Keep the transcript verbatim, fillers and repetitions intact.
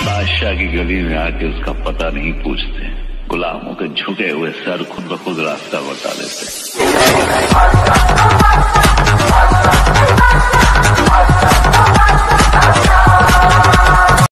बादशाह की गली में आके उसका पता नहीं पूछते, गुलामों के झुके हुए सर खुद ब खुद रास्ता बता देते।